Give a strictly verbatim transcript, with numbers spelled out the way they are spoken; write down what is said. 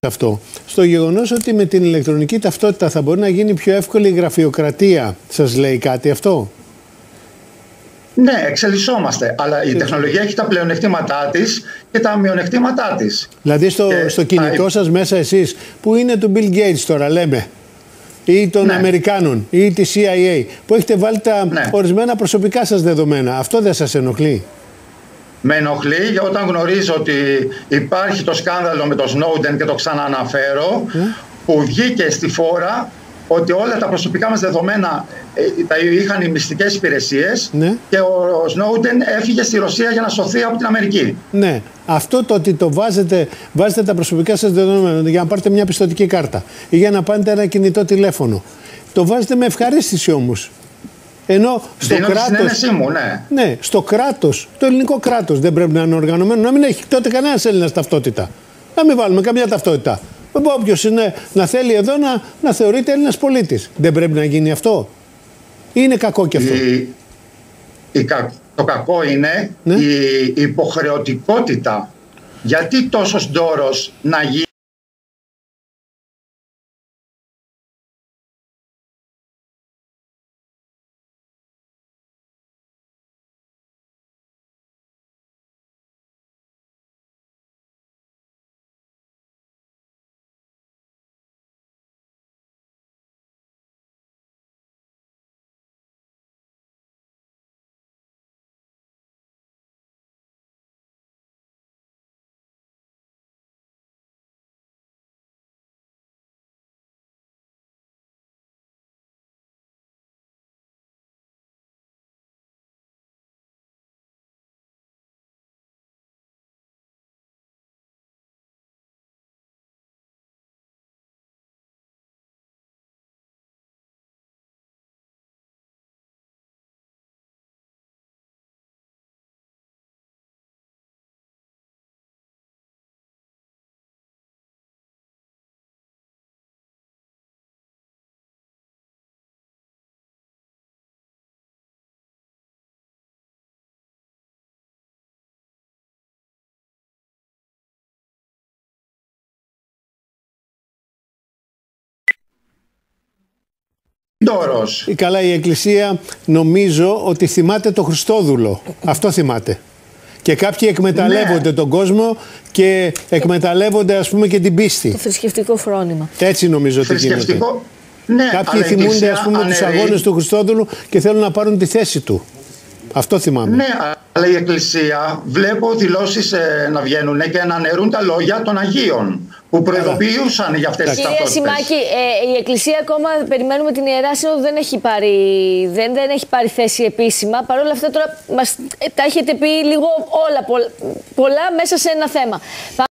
αυτό. Στο γεγονός ότι με την ηλεκτρονική ταυτότητα θα μπορεί να γίνει πιο εύκολη η γραφειοκρατία, σας λέει κάτι αυτό? Ναι, εξελισσόμαστε. Αλλά η τεχνολογία έχει τα πλεονεκτήματά της και τα μειονεκτήματά της. Δηλαδή στο, στο κινητό α... σας μέσα εσείς, που είναι του Bill Gates τώρα λέμε, ή των ναι. Αμερικάνων ή τη σι άι έι, που έχετε βάλει τα ναι. ορισμένα προσωπικά σας δεδομένα, αυτό δεν σας ενοχλεί? Με ενοχλεί όταν γνωρίζω ότι υπάρχει το σκάνδαλο με το Snowden και το ξανααναφέρω, mm. που βγήκε στη φόρα ότι όλα τα προσωπικά μας δεδομένα τα είχαν οι μυστικές υπηρεσίες mm. και ο Snowden έφυγε στη Ρωσία για να σωθεί από την Αμερική. Ναι, αυτό το ότι το βάζετε, βάζετε τα προσωπικά σας δεδομένα για να πάρετε μια πιστωτική κάρτα ή για να πάρετε ένα κινητό τηλέφωνο, το βάζετε με ευχαρίστηση όμως. Ενώ στο κράτος, μου, ναι. ναι, στο κράτος, το ελληνικό κράτος δεν πρέπει να είναι οργανωμένο, να μην έχει τότε κανένας Έλληνας ταυτότητα. Να μην βάλουμε καμία ταυτότητα. Όποιος είναι να θέλει εδώ να, να θεωρείται Έλληνας πολίτης. Δεν πρέπει να γίνει αυτό? Ή είναι κακό και αυτό? Η, η, το κακό είναι ναι. η υποχρεωτικότητα. Γιατί τόσος ντόρος να γίνει? Ή καλά, η Εκκλησία νομίζω ότι θυμάται το Χριστόδουλο. Αυτό θυμάται. Και κάποιοι εκμεταλλεύονται ναι. τον κόσμο και εκμεταλλεύονται ας πούμε και την πίστη. Το θρησκευτικό φρόνημα. Έτσι νομίζω ότι γίνεται. Ναι, κάποιοι θυμούνται ας πούμε τους αγώνες του Χριστόδουλου και θέλουν να πάρουν τη θέση του. Αυτό θυμάμαι. Ναι, αλλά η Εκκλησία βλέπω δηλώσεις ε, να βγαίνουν και να αναιρούν τα λόγια των Αγίων που προειδοποιούσαν για αυτές τις ταυτότητες. Κύριε Σιμάκη, ε, η Εκκλησία ακόμα περιμένουμε την Ιερά Σύνοδο, δεν έχει πάρει, δεν, δεν έχει πάρει θέση επίσημα. Παρ' όλα αυτά τώρα μας, ε, τα έχετε πει λίγο όλα, πολλά, πολλά μέσα σε ένα θέμα.